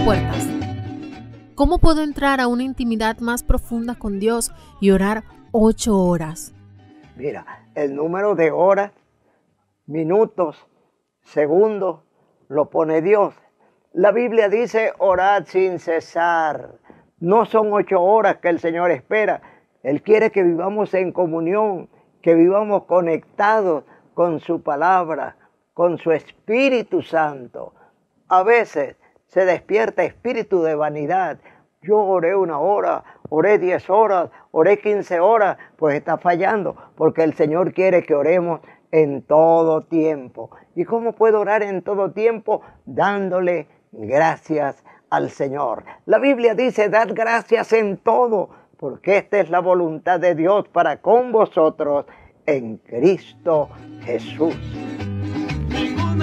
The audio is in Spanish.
puertas. ¿Cómo puedo entrar a una intimidad más profunda con Dios y orar 8 horas? Mira, el número de horas, minutos, segundos, lo pone Dios. La Biblia dice orad sin cesar. No son 8 horas que el Señor espera. Él quiere que vivamos en comunión, que vivamos conectados con su palabra, con su Espíritu Santo. A veces se despierta espíritu de vanidad. Yo oré 1 hora, oré 10 horas, oré 15 horas, pues está fallando, porque el Señor quiere que oremos en todo tiempo. ¿Y cómo puedo orar en todo tiempo? Dándole gracias al Señor. La Biblia dice, dad gracias en todo, porque esta es la voluntad de Dios para con vosotros en Cristo Jesús.